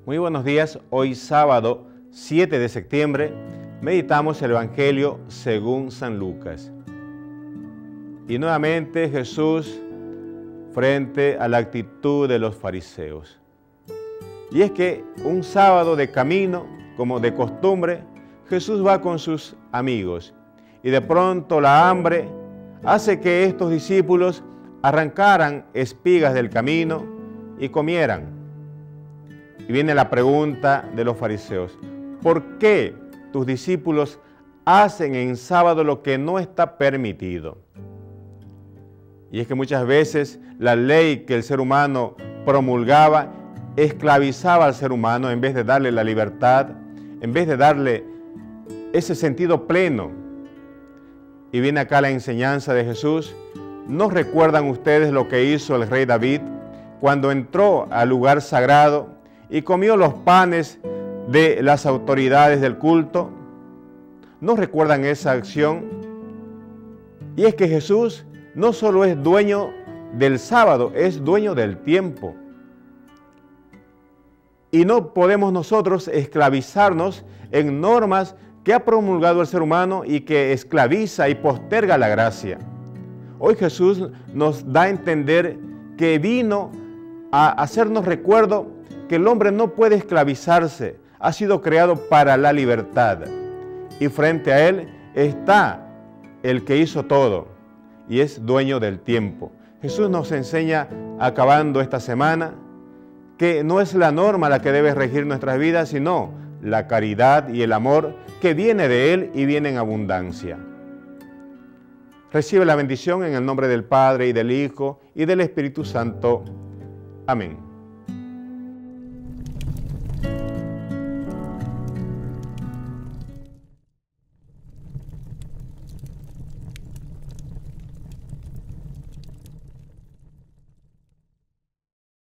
Muy buenos días, hoy sábado 7 de septiembre meditamos el Evangelio según San Lucas. Y nuevamente Jesús frente a la actitud de los fariseos. Y es que un sábado de camino, como de costumbre, Jesús va con sus amigos y de pronto la hambre hace que estos discípulos arrancaran espigas del camino y comieran. Y viene la pregunta de los fariseos: ¿por qué tus discípulos hacen en sábado lo que no está permitido? Y es que muchas veces la ley que el ser humano promulgaba esclavizaba al ser humano en vez de darle la libertad, en vez de darle ese sentido pleno. Y viene acá la enseñanza de Jesús. ¿No recuerdan ustedes lo que hizo el rey David cuando entró al lugar sagrado y comió los panes de las autoridades del culto? ¿No recuerdan esa acción? Y es que Jesús no solo es dueño del sábado, es dueño del tiempo. Y no podemos nosotros esclavizarnos en normas que ha promulgado el ser humano y que esclaviza y posterga la gracia. Hoy Jesús nos da a entender que vino a hacernos recuerdo que el hombre no puede esclavizarse, ha sido creado para la libertad. Y frente a él está el que hizo todo y es dueño del tiempo. Jesús nos enseña, acabando esta semana, que no es la norma la que debe regir nuestras vidas, sino la caridad y el amor que viene de Él y viene en abundancia. Recibe la bendición en el nombre del Padre, y del Hijo, y del Espíritu Santo. Amén.